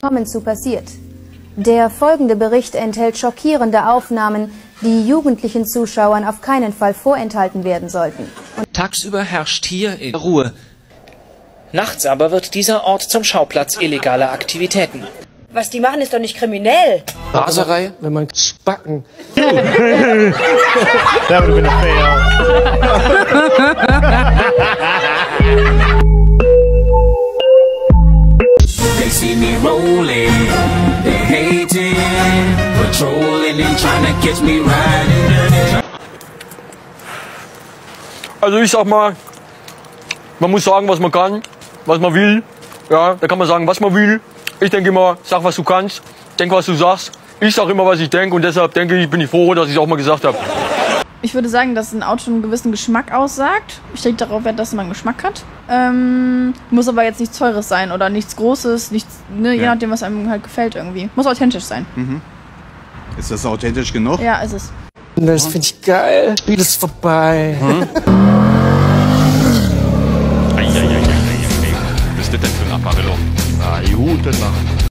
Kommen zu passiert. Der folgende Bericht enthält schockierende Aufnahmen, die jugendlichen Zuschauern auf keinen Fall vorenthalten werden sollten. Tagsüber herrscht hier Ruhe. Nachts aber wird dieser Ort zum Schauplatz illegaler Aktivitäten. Was die machen, ist doch nicht kriminell. Raserei, wenn man spacken. That would have been a They see me rolling, they hating, patrolling and trying to catch me riding. Also ich sag mal, man muss sagen, was man kann, was man will. Ja, da kann man sagen, was man will. Ich denke immer, sag, was du kannst, denk, was du sagst. Ich sag immer, was ich denke und deshalb denke ich, bin ich froh, dass ich es auch mal gesagt habe. Ich würde sagen, dass ein Auto einen gewissen Geschmack aussagt. Ich lege darauf Wert, dass man einen Geschmack hat. Muss aber jetzt nichts Teures sein oder nichts Großes, nichts, ne, je nachdem, was einem halt gefällt irgendwie. Muss authentisch sein. Mhm. Ist das authentisch genug? Ja, ist es. Das finde ich geil. Spiel ist vorbei.